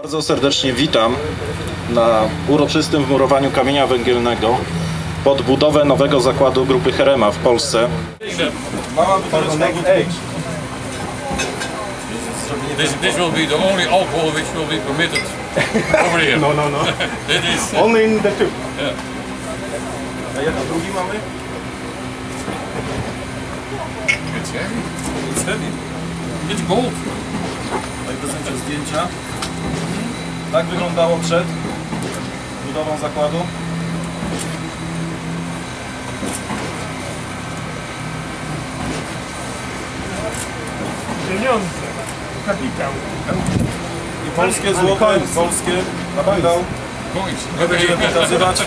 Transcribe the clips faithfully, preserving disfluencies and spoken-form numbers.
Bardzo serdecznie witam na uroczystym wmurowaniu kamienia węgielnego pod budowę nowego zakładu grupy Herema w Polsce. This, this will be the only alcohol which will be permitted over here. No, no, no. It is. Only in the tube. Yeah. A jedna drugi mamy? It's heavy. It's heavy. It's gold. Tutaj prezentuję zdjęcia. Tak wyglądało przed budową zakładu. Pieniądze, kapitał. I polskie złoto, polskie kapitał. Coins. Nie będziemy pokazywać.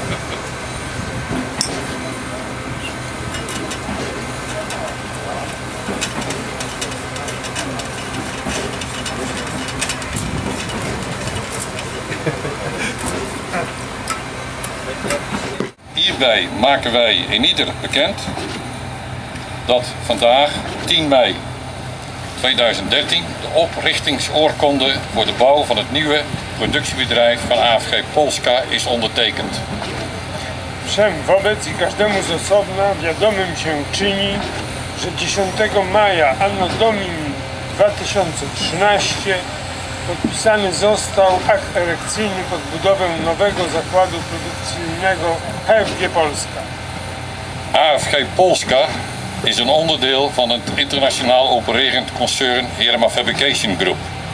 Hierbij maken wij in ieder bekend dat vandaag tien mei tweeduizend dertien de oprichtingsoorkonde voor de bouw van het nieuwe productiebedrijf van A F G Polska is ondertekend. Wszem wobec i każdemu z osobna wiadomym się czyni, że dziesiątego maja Anno Domini dwa tysiące trzynaście podpisany został akt erekcyjny pod budowę nowego zakładu produkcyjnego H F G Polska. A F G Polska is een onderdeel van het internationaal opererend concern Herema Fabrication Group,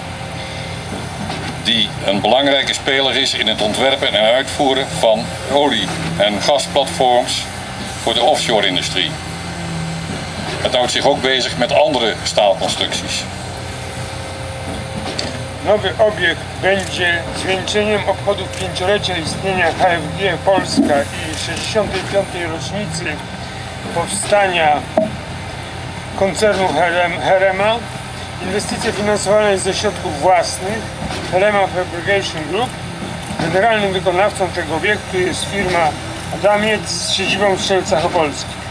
die een belangrijke speler is in het ontwerpen en uitvoeren van olie- en gasplatforms voor de offshore-industrie. Het houdt zich ook bezig met andere staalconstructies. Nowy obiekt będzie zwieńczeniem obchodów pięciolecia istnienia H F G Polska i sześćdziesiątej piątej rocznicy powstania koncernu Herema. Inwestycja finansowana jest ze środków własnych Herema Fabrication Group. Generalnym wykonawcą tego obiektu jest firma Adamiec z siedzibą w Strzelcach Opolskich.